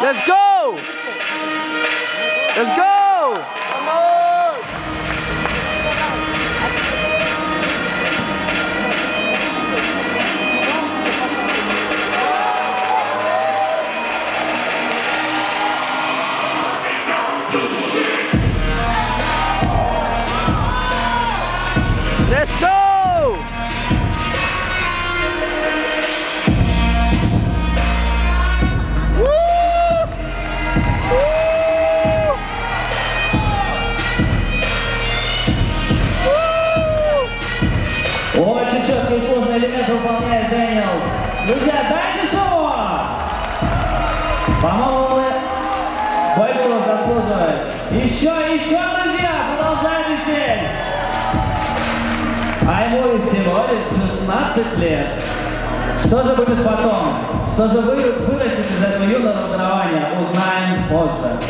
Let's go! Let's go! Let's go! Очень четкий и сложный элемент выполняет Дэниелс. Друзья, дайте шуму! По-моему, мы большого заслуживаем. Еще, друзья, продолжайте здесь. А ему всего лишь 16 лет. Что же будет потом? Что же вырастет из этого юного дарования? Узнаем позже.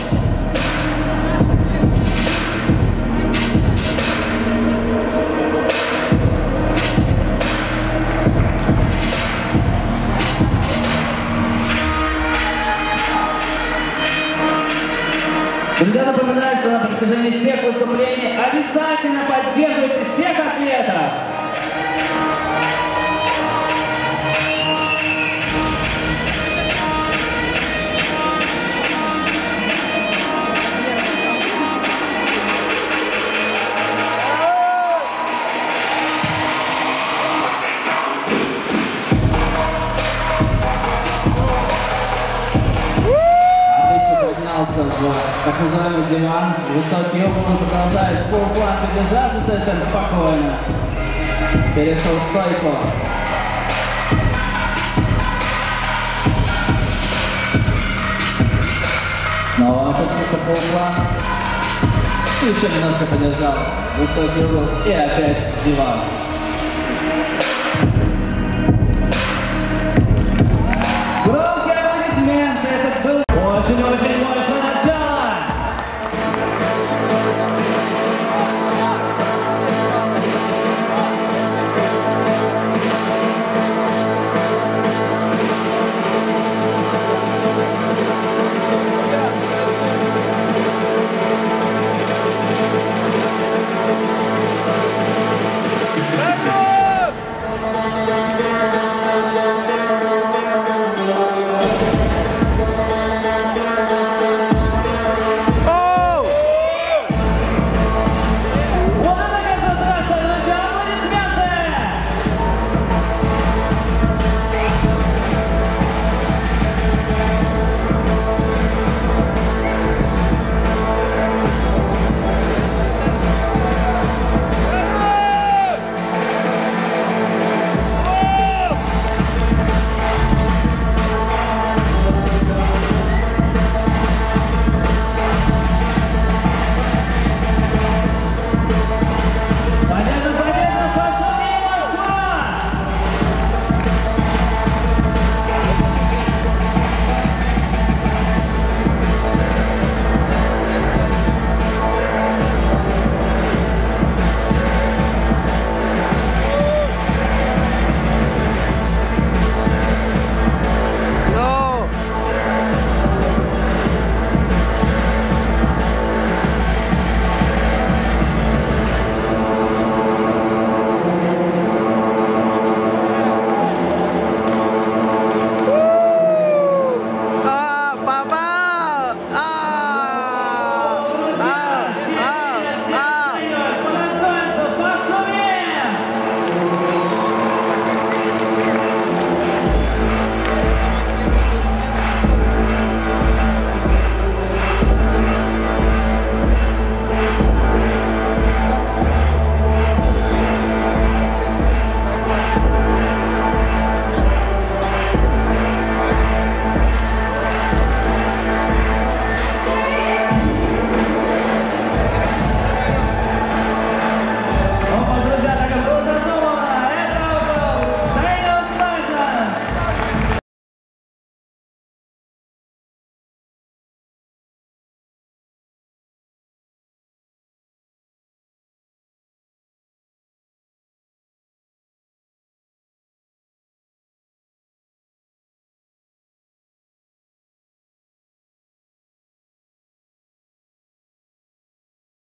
Друзья, напоминаю, что на протяжении всех выступлений обязательно поддерживайте всех атлетов. В так называемый диван, высокий угол, продолжает в полупланке держаться совершенно спокойно. Перешел в стойку. Снова опустился полуплан. Еще немножко подержал высокий угол и опять диван.